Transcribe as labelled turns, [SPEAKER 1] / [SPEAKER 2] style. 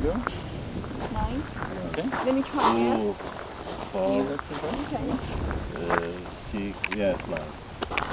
[SPEAKER 1] go?
[SPEAKER 2] 9.
[SPEAKER 1] Okay.
[SPEAKER 2] Let me try again.
[SPEAKER 3] 2, 4,
[SPEAKER 2] Okay.
[SPEAKER 3] 6, yes, 9.